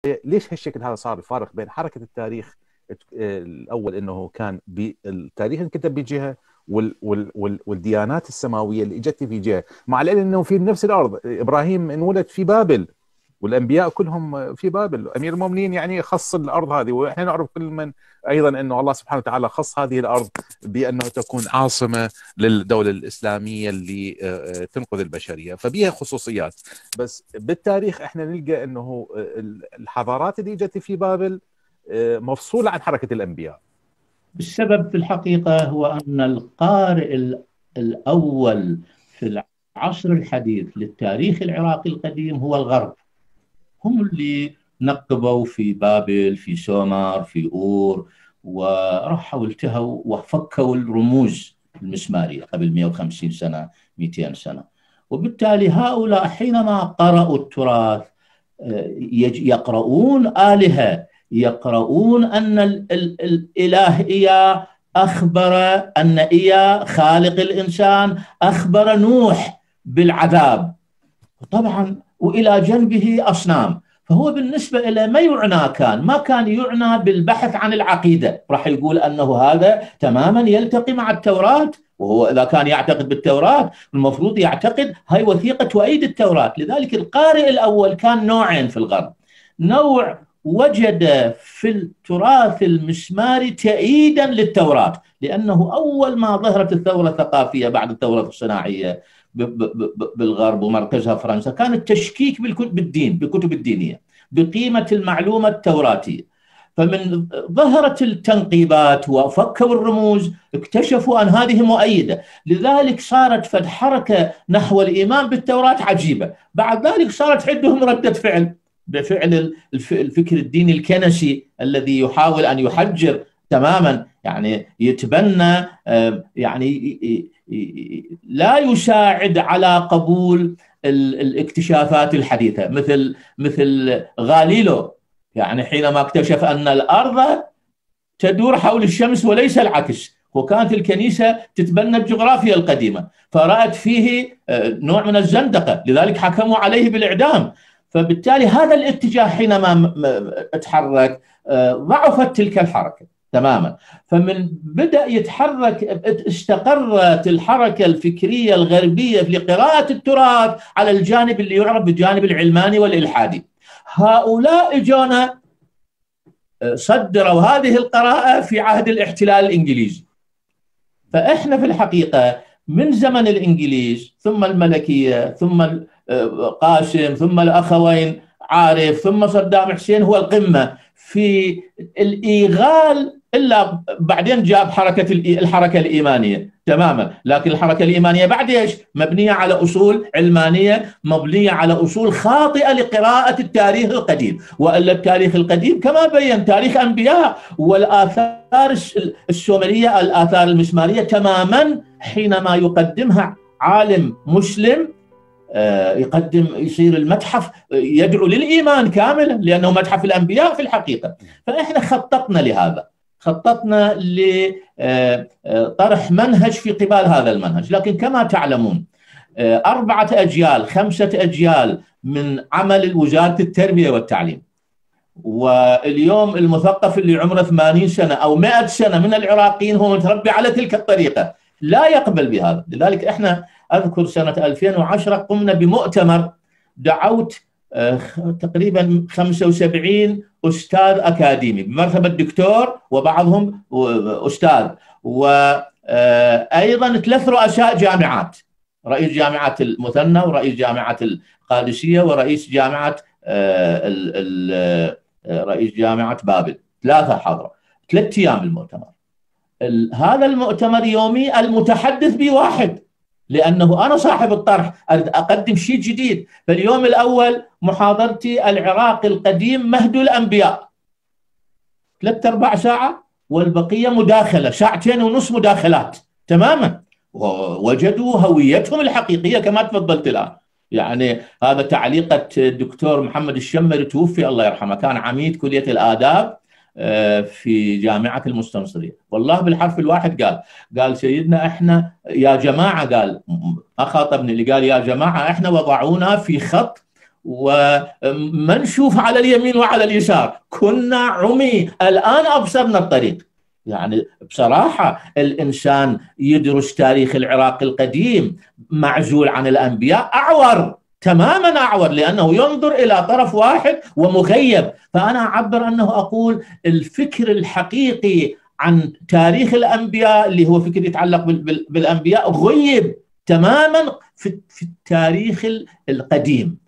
ليش هالشكل هذا صار الفارق بين حركه التاريخ الاول انه كان بالتاريخ انكتب بجهه والديانات السماويه اللي اجت في جهه، مع العلم انه في نفس الارض ابراهيم انولد في بابل والانبياء كلهم في بابل، امير المؤمنين يعني خص الارض هذه، واحنا نعرف كل من ايضا انه الله سبحانه وتعالى خص هذه الارض بانه تكون عاصمه للدوله الاسلاميه اللي تنقذ البشريه، فبيها خصوصيات. بس بالتاريخ احنا نلقى انه الحضارات اللي اجت في بابل مفصوله عن حركه الانبياء. السبب في الحقيقة هو أن القارئ الأول في العصر الحديث للتاريخ العراقي القديم هو الغرب. هم اللي نقبوا في بابل، في سومر، في أور، وراحوا التهوا وفكوا الرموز المسمارية قبل 150 سنة 200 سنة. وبالتالي هؤلاء حينما قرأوا التراث يقرؤون آلهة، يقرؤون أن الإله إياه أخبر أن إياه خالق الإنسان، أخبر نوح بالعذاب طبعا، وإلى جنبه أصنام. فهو بالنسبة إلى ما كان يعنى بالبحث عن العقيدة، راح يقول أنه هذا تماما يلتقي مع التوراة، وهو إذا كان يعتقد بالتوراة المفروض يعتقد هاي وثيقة تؤيد التوراة. لذلك القارئ الأول كان نوعين في الغرب، نوع وجد في التراث المسماري تأييدا للتوراة، لأنه أول ما ظهرت الثورة الثقافية بعد الثورة الصناعية بالغرب ومركزها فرنسا كان التشكيك بالكتب الدينية بقيمة المعلومة التوراتية. فمن ظهرت التنقيبات وفكوا الرموز اكتشفوا أن هذه مؤيدة، لذلك صارت فد حركة نحو الإيمان بالتوراة عجيبة. بعد ذلك صارت عندهم ردة فعل بفعل الفكر الديني الكنسي الذي يحاول أن يحجر تماما، يعني يتبنى، يعني لا يساعد على قبول الاكتشافات الحديثة، مثل غاليلو، يعني حينما اكتشف أن الأرض تدور حول الشمس وليس العكس، وكانت الكنيسة تتبنى الجغرافيا القديمة فرأت فيه نوع من الزندقة، لذلك حكموا عليه بالإعدام. فبالتالي هذا الاتجاه حينما اتحرك ضعفت تلك الحركة تماما. فمن بدأ يتحرك استقرت الحركة الفكرية الغربية لقراءة التراث على الجانب اللي يعرف بالجانب العلماني والإلحادي. هؤلاء جانا صدروا هذه القراءة في عهد الاحتلال الإنجليزي. فإحنا في الحقيقة من زمن الإنجليز ثم الملكية ثم قاسم ثم الأخوين عارف ثم صدام حسين هو القمة في الإيغال، إلا بعدين جاب الحركة الإيمانية تماما. لكن الحركة الإيمانية بعد إيش؟ مبنية على أصول علمانية، مبنية على أصول خاطئة لقراءة التاريخ القديم. وإلا التاريخ القديم كما بين تاريخ أنبياء، والآثار السومرية الآثار المسمارية تماما حينما يقدمها عالم مسلم يصير المتحف يدعو للإيمان كاملا، لأنه متحف الأنبياء في الحقيقة. فإحنا خططنا لهذا، خططنا لطرح منهج في قبال هذا المنهج. لكن كما تعلمون 4 أجيال 5 أجيال من عمل وزارة التربية والتعليم، واليوم المثقف اللي عمره 80 سنة أو 100 سنة من العراقيين هو متربي على تلك الطريقة، لا يقبل بهذا. لذلك إحنا أذكر سنة 2010 قمنا بمؤتمر، دعوت تقريبا 75 أستاذ أكاديمي بمرتبة دكتور وبعضهم أستاذ، وأيضا 3 رؤساء جامعات، رئيس جامعة المثنى ورئيس جامعة القادسية ورئيس جامعة رئيس جامعة بابل، 3 حضروا 3 أيام المؤتمر. هذا المؤتمر يومي المتحدث بي واحد، لأنه أنا صاحب الطرح أقدم شيء جديد. فاليوم الأول محاضرتي العراق القديم مهد الأنبياء 3-4 ساعة، والبقية مداخلة 2.5 ساعة مداخلات تماما، ووجدوا هويتهم الحقيقية كما تفضلت الآن. يعني هذا تعليقة الدكتور محمد الشمري توفي الله يرحمه، كان عميد كلية الآداب في جامعة المستنصرية، والله بالحرف الواحد قال سيدنا احنا يا جماعة، قال ما خاطبني اللي قال يا جماعة احنا وضعونا في خط وما نشوف على اليمين وعلى اليسار، كنا عمي، الآن أبصرنا الطريق. يعني بصراحة الإنسان يدرس تاريخ العراق القديم معزول عن الأنبياء أعور، تماما أعور، لأنه ينظر إلى طرف واحد ومغيب. فأنا أعبر أنه أقول الفكر الحقيقي عن تاريخ الأنبياء اللي هو فكر يتعلق بالأنبياء غيب تماما في التاريخ القديم.